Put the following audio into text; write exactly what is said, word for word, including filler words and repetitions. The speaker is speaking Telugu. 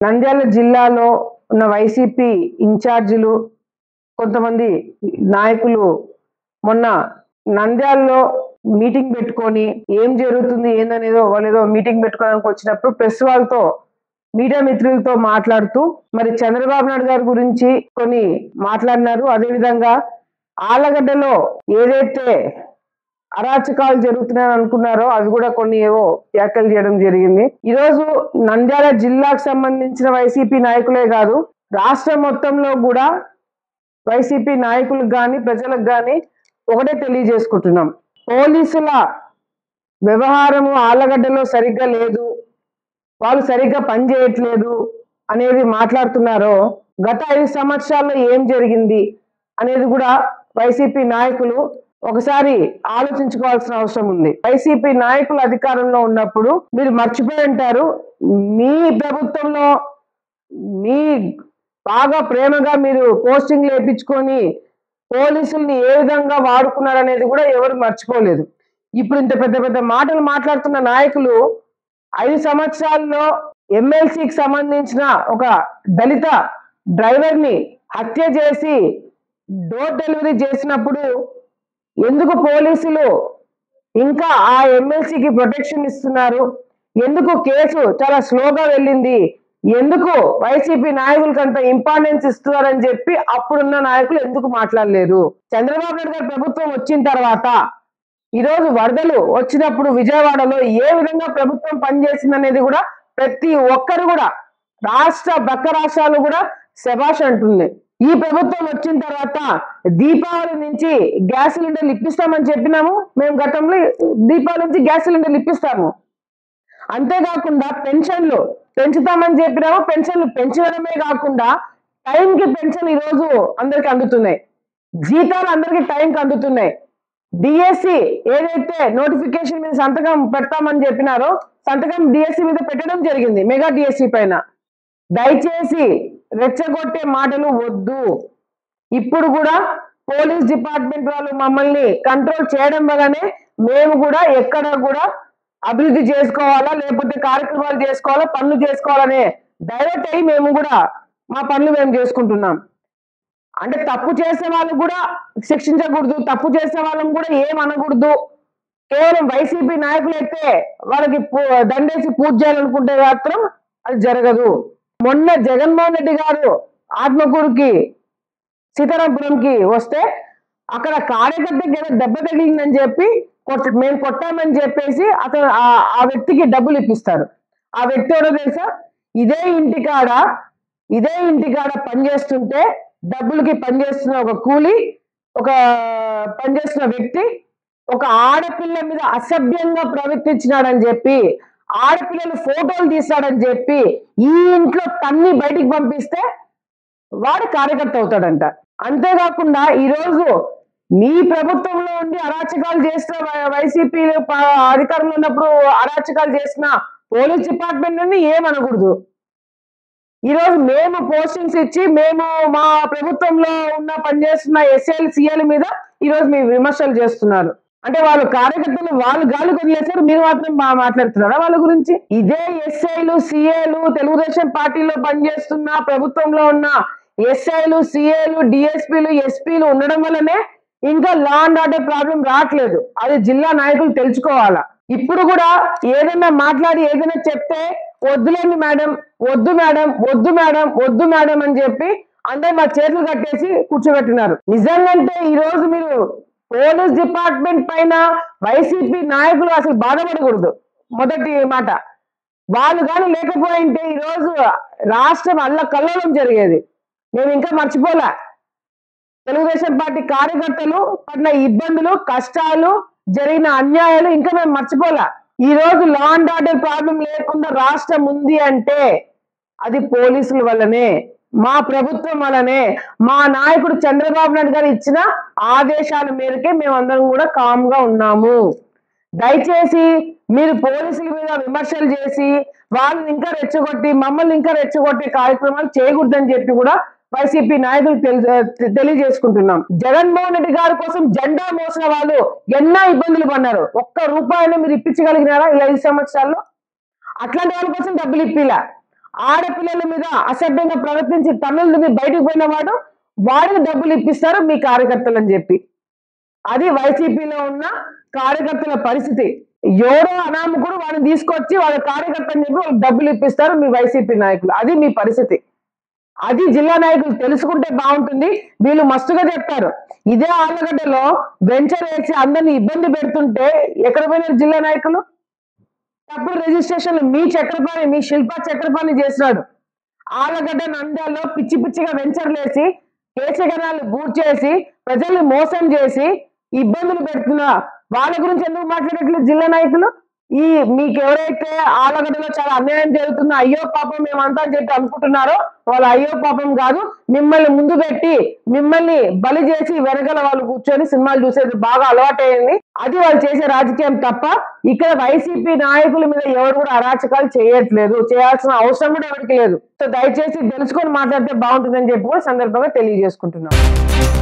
నంద్యాల జిల్లాలో ఉన్న వైసీపీ ఇన్ఛార్జీలు కొంతమంది నాయకులు మొన్న నంద్యాలలో మీటింగ్ పెట్టుకొని ఏం జరుగుతుంది ఏందనేదో వాళ్ళేదో మీటింగ్ పెట్టుకోవడానికి వచ్చినప్పుడు ప్రెస్ వాళ్ళతో మీడియా మిత్రులతో మాట్లాడుతూ మరి చంద్రబాబు నాయుడు గారి గురించి కొన్ని మాట్లాడినారు. అదేవిధంగా ఆలగడ్డలో ఏదైతే అరాచకాలు జరుగుతున్నాయని అనుకున్నారో అవి కూడా కొన్ని ఏవో వ్యాఖ్యలు చేయడం జరిగింది. ఈరోజు నంద్యాల జిల్లాకు సంబంధించిన వైసీపీ నాయకులే కాదు, రాష్ట్రం మొత్తంలో కూడా వైసీపీ నాయకులకు కానీ ప్రజలకు కానీ ఒకటే తెలియజేసుకుంటున్నాం, పోలీసుల వ్యవహారము ఆలగడ్డలో సరిగ్గా లేదు, వాళ్ళు సరిగ్గా పనిచేయట్లేదు అనేది మాట్లాడుతున్నారో గత ఐదు సంవత్సరాల్లో ఏం జరిగింది అనేది కూడా వైసీపీ నాయకులు ఒకసారి ఆలోచించుకోవాల్సిన అవసరం ఉంది. వైసీపీ నాయకులు అధికారంలో ఉన్నప్పుడు మీరు మర్చిపోయి ఉంటారు, మీ ప్రభుత్వంలో మీ బాగా ప్రేమగా మీరు పోస్టింగ్ వేయించుకొని పోలీసుల్ని ఏ విధంగా వాడుకున్నారనేది కూడా ఎవరు మర్చిపోలేదు. ఇప్పుడు ఇంత పెద్ద పెద్ద మాటలు మాట్లాడుతున్న నాయకులు ఐదు సంవత్సరాల్లో ఎమ్మెల్సీకి సంబంధించిన ఒక దళిత డ్రైవర్ని హత్య చేసి డోర్ డెలివరీ చేసినప్పుడు ఎందుకు పోలీసులు ఇంకా ఆ ఎమ్మెల్సీకి ప్రొటెక్షన్ ఇస్తున్నారు, ఎందుకు కేసు చాలా స్లోగా వెళ్ళింది, ఎందుకు వైసీపీ నాయకులకు అంత ఇంపార్టెన్స్ ఇస్తున్నారని చెప్పి అప్పుడున్న నాయకులు ఎందుకు మాట్లాడలేరు? చంద్రబాబు నాయుడు గారి ప్రభుత్వం వచ్చిన తర్వాత ఈరోజు వరదలు వచ్చినప్పుడు విజయవాడలో ఏ విధంగా ప్రభుత్వం పనిచేసింది అనేది కూడా ప్రతి ఒక్కరు కూడా రాష్ట్ర పక్క రాష్ట్రాలు కూడా శభాష్ అంటుంది. ఈ ప్రభుత్వం వచ్చిన తర్వాత దీపావళి నుంచి గ్యాస్ సిలిండర్లు ఇప్పిస్తామని చెప్పినాము, మేము గతంలో దీపావళి నుంచి గ్యాస్ సిలిండర్లు ఇప్పిస్తాము. అంతేకాకుండా పెన్షన్లు పెంచుతామని చెప్పినాము, పెన్షన్లు పెంచడమే కాకుండా టైంకి పెన్షన్ ఈరోజు అందరికి అందుతున్నాయి, జీతాలు అందరికి టైంకి అందుతున్నాయి. డిఎస్సి ఏదైతే నోటిఫికేషన్ మీద సంతకం పెడతామని చెప్పినారో సంతకం డిఎస్సి మీద పెట్టడం జరిగింది, మెగా డిఎస్సి పైన. దయచేసి రెచ్చగొట్టే మాటలు వద్దు. ఇప్పుడు కూడా పోలీస్ డిపార్ట్మెంట్ వాళ్ళు మమ్మల్ని కంట్రోల్ చేయడం వల్లనే మేము కూడా ఎక్కడ కూడా అభివృద్ధి చేసుకోవాలా లేకపోతే కార్యక్రమాలు చేసుకోవాలా పనులు చేసుకోవాలనే డైవర్ట్ అయ్యి మేము కూడా మా పనులు మేము చేసుకుంటున్నాం. అంటే తప్పు చేసే వాళ్ళకు కూడా శిక్షించకూడదు, తప్పు చేసే వాళ్ళని కూడా ఏం అనకూడదు. కేవలం వైసీపీ నాయకులు అయితే వాళ్ళకి దండేసి పూజ చేయాలనుకుంటే మాత్రం అది జరగదు. మొన్న జగన్మోహన్ రెడ్డి గారు ఆత్మకూరుకి సీతారాంపురంకి వస్తే అక్కడ కార్యకర్తకి ఏదో దెబ్బ తగిలిందని చెప్పి కొట్ట మేము కొట్టామని చెప్పేసి అతను ఆ వ్యక్తికి డబ్బులు ఇప్పిస్తారు. ఆ వ్యక్తి ఎవరో తెలుసా? ఇదే ఇంటికాడ ఇదే ఇంటికాడ పనిచేస్తుంటే డబ్బులకి పనిచేస్తున్న ఒక కూలి, ఒక పనిచేస్తున్న వ్యక్తి ఒక ఆడపిల్ల మీద అసభ్యంగా ప్రవర్తించినాడని చెప్పి ఆడపిల్లలు ఫోటోలు తీస్తాడని చెప్పి ఈ ఇంట్లో తన్ని బయటికి పంపిస్తే వాడు కార్యకర్త అవుతాడంట. అంతేకాకుండా ఈరోజు మీ ప్రభుత్వంలో ఉండి అరాచకాలు చేసిన వైసీపీ అధికారంలో ఉన్నప్పుడు అరాచకాలు చేసిన పోలీస్ డిపార్ట్మెంట్ నుండి ఏమనకూడదు. ఈరోజు మేము పోస్టింగ్స్ ఇచ్చి మేము మా ప్రభుత్వంలో ఉన్న పనిచేస్తున్న ఎస్ఏలు సిఏల మీద ఈరోజు మీ విమర్శలు చేస్తున్నారు. అంటే వాళ్ళు కార్యకర్తలు వాళ్ళు గాలి వదిలేశారు, మీరు మాత్రం మాట్లాడుతున్నారా వాళ్ళ గురించి? ఇదే ఎస్ఐలు సిఏలు తెలుగుదేశం పార్టీలో పనిచేస్తున్న ప్రభుత్వంలో ఉన్న ఎస్ఐలు సిఏలు డిఎస్పీలు ఎస్పీలు ఉండడం వల్లనే ఇంకా లా అండ్ ఆర్డర్ ప్రాబ్లం రావట్లేదు. అది జిల్లా నాయకులు తెలుసుకోవాలా. ఇప్పుడు కూడా ఏదైనా మాట్లాడి ఏదైనా చెప్తే వద్దులేండి మేడం, వద్దు మేడం, వద్దు మేడం, వద్దు మేడం అని చెప్పి అందరూ మా చేతులు కట్టేసి కూర్చోబెట్టినారు. నిజంగాంటే ఈ రోజు మీరు పోలీస్ డిపార్ట్మెంట్ పైన వైసీపీ నాయకులు అసలు బాధపడకూడదు. మొదటి మాట, వాళ్ళు కానీ లేకపోయింటే ఈరోజు రాష్ట్రం అల్ల కల్లోలం జరిగేది. మేము ఇంకా మర్చిపోలే తెలుగుదేశం పార్టీ కార్యకర్తలు పడిన ఇబ్బందులు, కష్టాలు, జరిగిన అన్యాయాలు ఇంకా మేము మర్చిపోలే. ఈ రోజు లా అండ్ ఆర్డర్ ప్రాబ్లం లేకుండా రాష్ట్రం ఉంది అంటే అది పోలీసుల వల్లనే, మా ప్రభుత్వం వల్లనే, మా నాయకుడు చంద్రబాబు నాయుడు గారు ఇచ్చిన ఆదేశాల మేరకే మేమందరం కూడా కామ్ గా ఉన్నాము. దయచేసి మీరు పోలీసుల మీద విమర్శలు చేసి వాళ్ళని ఇంకా రెచ్చగొట్టి మమ్మల్ని ఇంకా రెచ్చగొట్టే కార్యక్రమాలు చేయకూడదని చెప్పి కూడా వైసీపీ నాయకులు తెలియజేసుకుంటున్నాం. జగన్మోహన్ రెడ్డి గారి కోసం జెండా మోసిన వాళ్ళు ఎన్నో ఇబ్బందులు పడ్డారు. ఒక్క రూపాయిని మీరు ఇప్పించగలిగినారా ఈ ఐదు సంవత్సరాల్లో? అట్లాంటి వాళ్ళ కోసం డబ్బులు ఇప్పిలా. ఆడపిల్లల మీద అసభ్యంగా ప్రవర్తించి తమిళని బయటకు పోయిన వాడు వాడికి డబ్బులు ఇప్పిస్తారు మీ కార్యకర్తలు అని చెప్పి. అది వైసీపీలో ఉన్న కార్యకర్తల పరిస్థితి. ఎవరో అనామకుడు వాడిని తీసుకొచ్చి వాళ్ళ కార్యకర్త అని చెప్పి వాళ్ళకి డబ్బులు ఇప్పిస్తారు మీ వైసీపీ నాయకులు. అది మీ పరిస్థితి. అది జిల్లా నాయకులు తెలుసుకుంటే బాగుంటుంది. వీళ్ళు మస్తుగా చెప్తారు. ఇదే ఆళ్ళగడ్డలో వెంచర్ వేసి అందరినీ ఇబ్బంది పెడుతుంటే ఎక్కడ పోయినారు జిల్లా నాయకులు? తప్పుడు రిజిస్ట్రేషన్లు మీ చక్రపాణి మీ శిల్ప చక్రపాణి చేసినాడు. ఆళ్ళగడ్డ నంద్యాలలో పిచ్చి పిచ్చిగా వెంచర్లు వేసి కేశగణాలు బూట్ చేసి ప్రజల్ని మోసం చేసి ఇబ్బందులు పెడుతున్నా వాళ్ళ గురించి ఎందుకు మాట్లాడట్లేదు జిల్లా నాయకులు? ఈ మీకు ఎవరైతే ఆళ్ళగడ్డలో చాలా అన్యాయం జరుగుతుందో అయ్యో పాపం మేమంతా అని చెప్పి అనుకుంటున్నారో వాళ్ళు అయ్యో పాపం కాదు, మిమ్మల్ని ముందు పెట్టి మిమ్మల్ని బలి చేసి వెనకల వాళ్ళు కూర్చొని సినిమాలు చూసేది బాగా అలవాటైంది. అది వాళ్ళు చేసే రాజకీయం తప్ప ఇక్కడ వైసీపీ నాయకుల మీద ఎవరు కూడా అరాచకాలు చేయట్లేదు. చేయాల్సిన అవసరం కూడా ఎవరికి లేదు. సో దయచేసి తెలుసుకొని మాట్లాడితే బాగుంటుందని చెప్పి కూడా సందర్భంగా తెలియజేసుకుంటున్నాం.